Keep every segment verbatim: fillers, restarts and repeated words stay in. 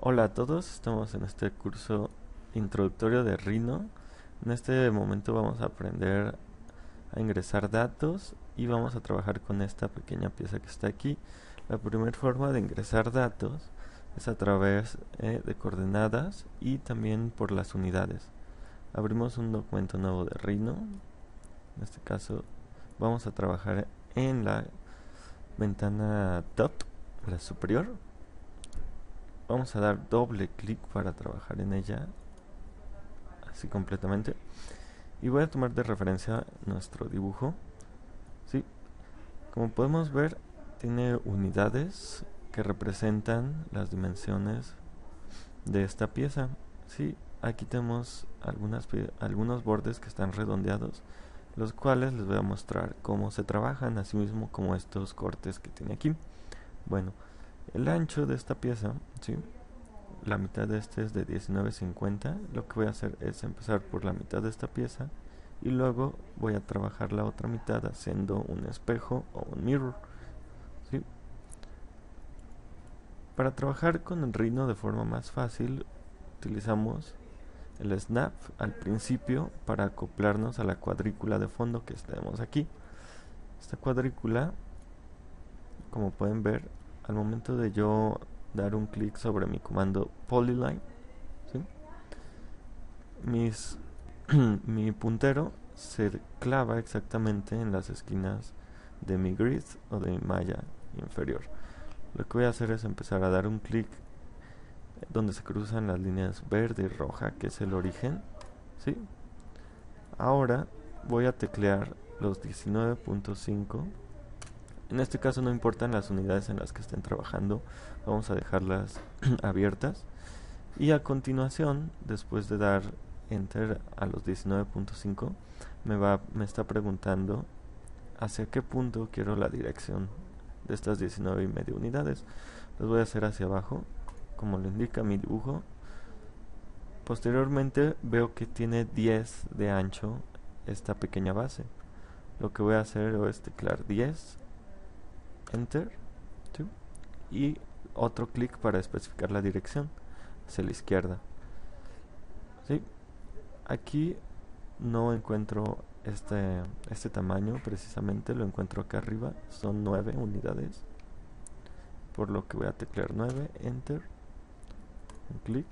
Hola a todos, estamos en este curso introductorio de Rhino. En este momento vamos a aprender a ingresar datos y vamos a trabajar con esta pequeña pieza que está aquí. La primera forma de ingresar datos es a través eh, de coordenadas y también por las unidades. Abrimos un documento nuevo de Rhino. En este caso vamos a trabajar en la ventana top, la superior. Vamos a dar doble clic para trabajar en ella así completamente, y voy a tomar de referencia nuestro dibujo. ¿Sí? Como podemos ver, tiene unidades que representan las dimensiones de esta pieza. ¿Sí? Aquí tenemos algunas, algunos bordes que están redondeados, los cuales les voy a mostrar cómo se trabajan, así mismo como estos cortes que tiene aquí. Bueno, el ancho de esta pieza, ¿sí?, la mitad de este es de diecinueve cincuenta. Lo que voy a hacer es empezar por la mitad de esta pieza y luego voy a trabajar la otra mitad haciendo un espejo o un mirror. ¿Sí? Para trabajar con el Rhino de forma más fácil utilizamos el snap al principio para acoplarnos a la cuadrícula de fondo que tenemos aquí. Esta cuadrícula, como pueden ver, al momento de yo dar un clic sobre mi comando polyline, ¿sí?, mis mi puntero se clava exactamente en las esquinas de mi grid o de mi malla inferior. Lo que voy a hacer es empezar a dar un clic donde se cruzan las líneas verde y roja, que es el origen, ¿sí? Ahora voy a teclear los diecinueve punto cinco. En este caso no importan las unidades en las que estén trabajando, vamos a dejarlas abiertas. Y a continuación, después de dar enter a los diecinueve punto cinco, me, va, me está preguntando hacia qué punto quiero la dirección de estas diecinueve y media unidades. Los voy a hacer hacia abajo, como lo indica mi dibujo. Posteriormente veo que tiene diez de ancho esta pequeña base. Lo que voy a hacer es teclear diez, enter, ¿sí?, y otro clic para especificar la dirección hacia la izquierda. ¿Sí? Aquí no encuentro este, este tamaño precisamente, lo encuentro acá arriba, son nueve unidades, por lo que voy a teclear nueve, enter, un clic.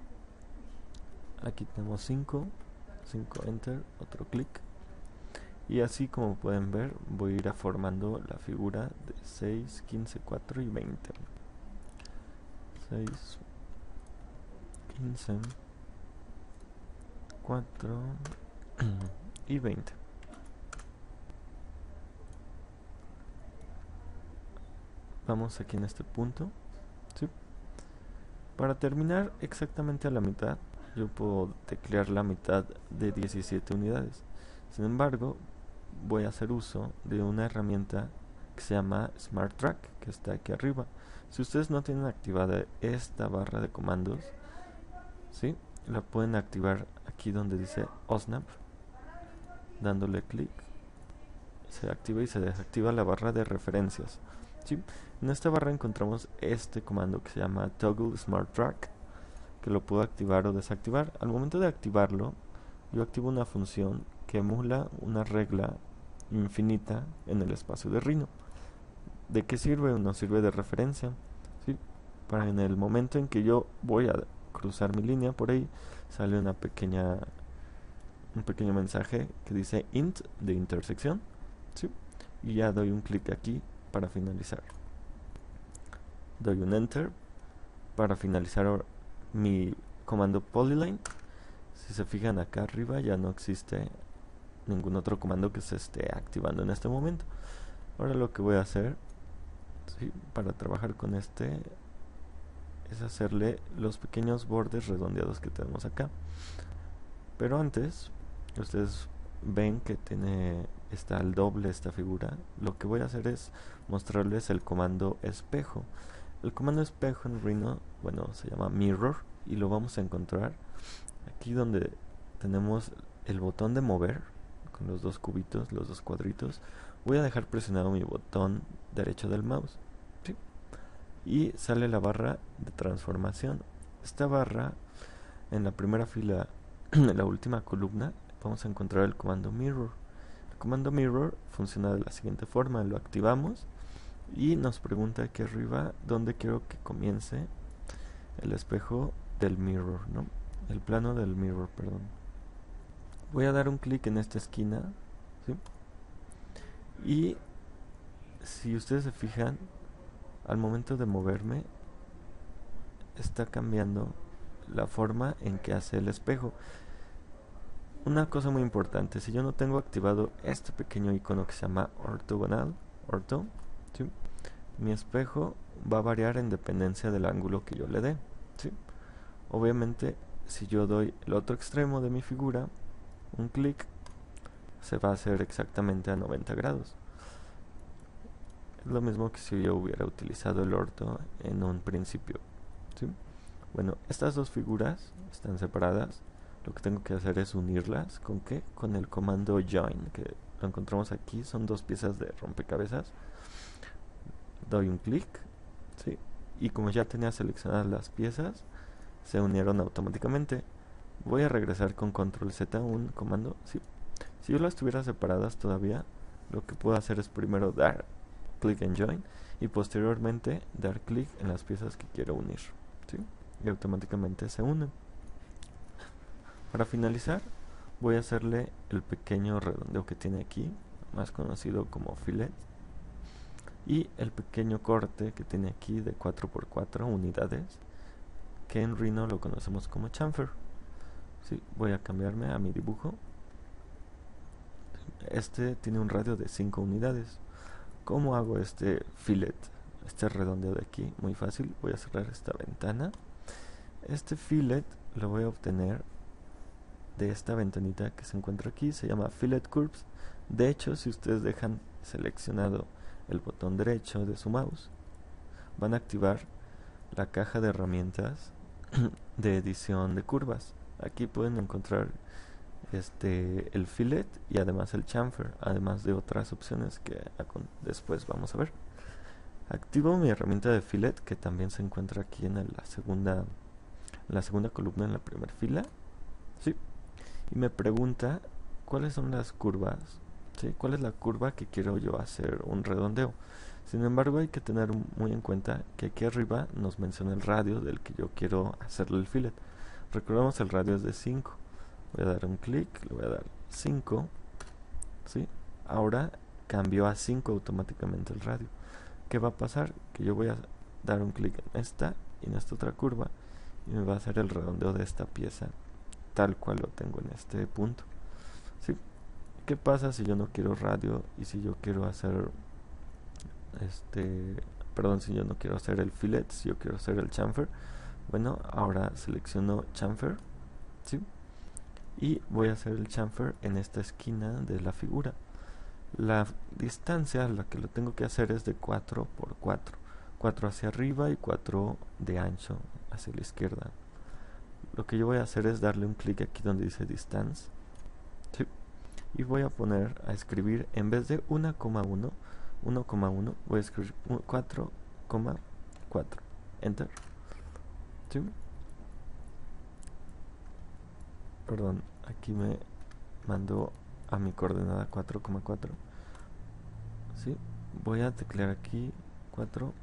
Aquí tenemos cinco, cinco, enter, otro clic. Y así, como pueden ver, voy a ir formando la figura de seis, quince, cuatro y veinte. seis, quince, cuatro y veinte. Vamos aquí en este punto, ¿sí? Para terminar exactamente a la mitad, yo puedo teclear la mitad de diecisiete unidades. Sin embargo, voy a hacer uso de una herramienta que se llama Smart Track, que está aquí arriba. Si ustedes no tienen activada esta barra de comandos, ¿sí?, la pueden activar aquí donde dice O S N A P, dándole clic. Se activa y se desactiva la barra de referencias, ¿sí? En esta barra encontramos este comando que se llama Toggle Smart Track, que lo puedo activar o desactivar. Al momento de activarlo, yo activo una función que emula una regla infinita en el espacio de Rhino. ¿De qué sirve? Nos sirve de referencia, ¿sí?, para en el momento en que yo voy a cruzar mi línea por ahí, sale una pequeña un pequeño mensaje que dice int de intersección, ¿sí?, y ya doy un clic aquí para finalizar. Doy un enter para finalizar mi comando polyline. Si se fijan acá arriba ya no existe ningún otro comando que se esté activando en este momento. Ahora lo que voy a hacer, ¿sí?, para trabajar con este es hacerle los pequeños bordes redondeados que tenemos acá. Pero antes, ustedes ven que tiene está al doble esta figura. Lo que voy a hacer es mostrarles el comando espejo. El comando espejo en Rhino, bueno, se llama mirror, y lo vamos a encontrar aquí donde tenemos el botón de mover con los dos cubitos, los dos cuadritos. Voy a dejar presionado mi botón derecho del mouse, ¿sí?, y sale la barra de transformación. esta barra, en la primera fila, en la última columna, vamos a encontrar el comando mirror. El comando mirror funciona de la siguiente forma: lo activamos y nos pregunta aquí arriba dónde quiero que comience el espejo del mirror, ¿no? El plano del mirror, perdón. Voy a dar un clic en esta esquina, ¿sí? Y si ustedes se fijan, al momento de moverme, está cambiando la forma en que hace el espejo. Una cosa muy importante: si yo no tengo activado este pequeño icono que se llama ortogonal, orto, ¿sí?, mi espejo va a variar en dependencia del ángulo que yo le dé, ¿sí? Obviamente, si yo doy el otro extremo de mi figura un clic, se va a hacer exactamente a noventa grados. Es lo mismo que si yo hubiera utilizado el orto en un principio, ¿sí? Bueno, estas dos figuras están separadas. Lo que tengo que hacer es unirlas. ¿Con qué? Con el comando join, que lo encontramos aquí. Son dos piezas de rompecabezas. Doy un clic, ¿sí? Y como ya tenía seleccionadas las piezas, se unieron automáticamente. Voy a regresar con control Z un comando, ¿sí? Si yo las tuviera separadas todavía, lo que puedo hacer es primero dar clic en join y posteriormente dar clic en las piezas que quiero unir, ¿sí? Y automáticamente se unen. Para finalizar, voy a hacerle el pequeño redondeo que tiene aquí, más conocido como fillet, y el pequeño corte que tiene aquí de cuatro por cuatro unidades, que en Rhino lo conocemos como chamfer. ¿Sí? Voy a cambiarme a mi dibujo. Este tiene un radio de cinco unidades. ¿Cómo hago este fillet, este redondeo de aquí? Muy fácil. Voy a cerrar esta ventana. Este fillet lo voy a obtener de esta ventanita que se encuentra aquí. Se llama Fillet Curves. De hecho, si ustedes dejan seleccionado el botón derecho de su mouse, van a activar la caja de herramientas de edición de curvas. Aquí pueden encontrar este el fillet y además el chamfer, además de otras opciones que después vamos a ver. Activo mi herramienta de fillet, que también se encuentra aquí en la segunda en la segunda columna en la primera fila, ¿sí? Y me pregunta cuáles son las curvas, ¿sí? ¿Cuál es la curva que quiero yo hacer un redondeo? Sin embargo, hay que tener muy en cuenta que aquí arriba nos menciona el radio del que yo quiero hacerle el fillet. Recordemos, el radio es de cinco. Voy a dar un clic, le voy a dar cinco, ¿sí? Ahora cambió a cinco automáticamente el radio. ¿Qué va a pasar? Que yo voy a dar un clic en esta y en esta otra curva y me va a hacer el redondeo de esta pieza tal cual lo tengo en este punto, ¿sí? ¿Qué pasa si yo no quiero radio y si yo quiero hacer este, perdón, si yo no quiero hacer el fillet, si yo quiero hacer el chamfer? Bueno, ahora selecciono chamfer, ¿sí? Y voy a hacer el chamfer en esta esquina de la figura. La distancia a la que lo tengo que hacer es de cuatro por cuatro, cuatro hacia arriba y cuatro de ancho hacia la izquierda. Lo que yo voy a hacer es darle un clic aquí donde dice distance, ¿sí? Y voy a poner a escribir, en vez de uno coma uno, uno coma uno, voy a escribir cuatro coma cuatro, enter, ¿sí? Perdón, aquí me mandó a mi coordenada cuatro coma cuatro, ¿sí? Voy a teclear aquí cuatro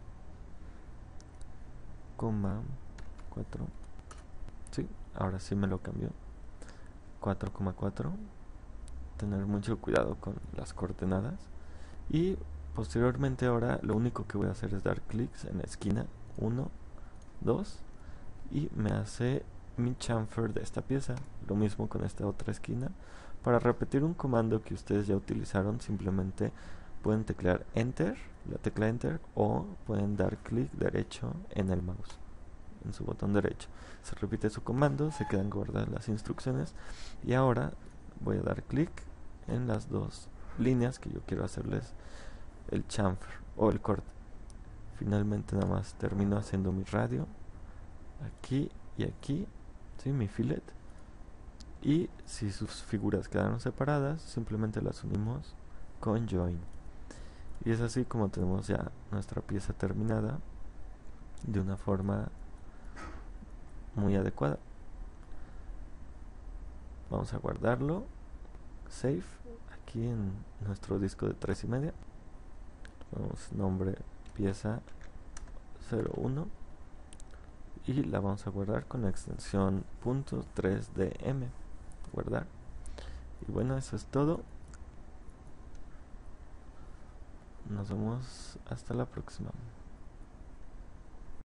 coma cuatro, ¿sí? Ahora sí me lo cambió, cuatro coma cuatro. Tener mucho cuidado con las coordenadas. Y posteriormente ahora lo único que voy a hacer es dar clics en la esquina uno, dos, y me hace mi chamfer de esta pieza. Lo mismo con esta otra esquina. Para repetir un comando que ustedes ya utilizaron, simplemente pueden teclear enter, la tecla enter, o pueden dar clic derecho en el mouse, en su botón derecho. Se repite su comando, se quedan guardadas las instrucciones, y ahora voy a dar clic en las dos líneas que yo quiero hacerles el chamfer o el corte. Finalmente nada más termino haciendo mi radio aquí y aquí, ¿sí? Mi fillet. Y si sus figuras quedaron separadas, simplemente las unimos con join. Y es así como tenemos ya nuestra pieza terminada de una forma muy adecuada. Vamos a guardarlo, save, aquí en nuestro disco de tres y media. Ponemos nombre pieza cero uno y la vamos a guardar con la extensión .3dm. Guardar. Y bueno, eso es todo. Nos vemos hasta la próxima.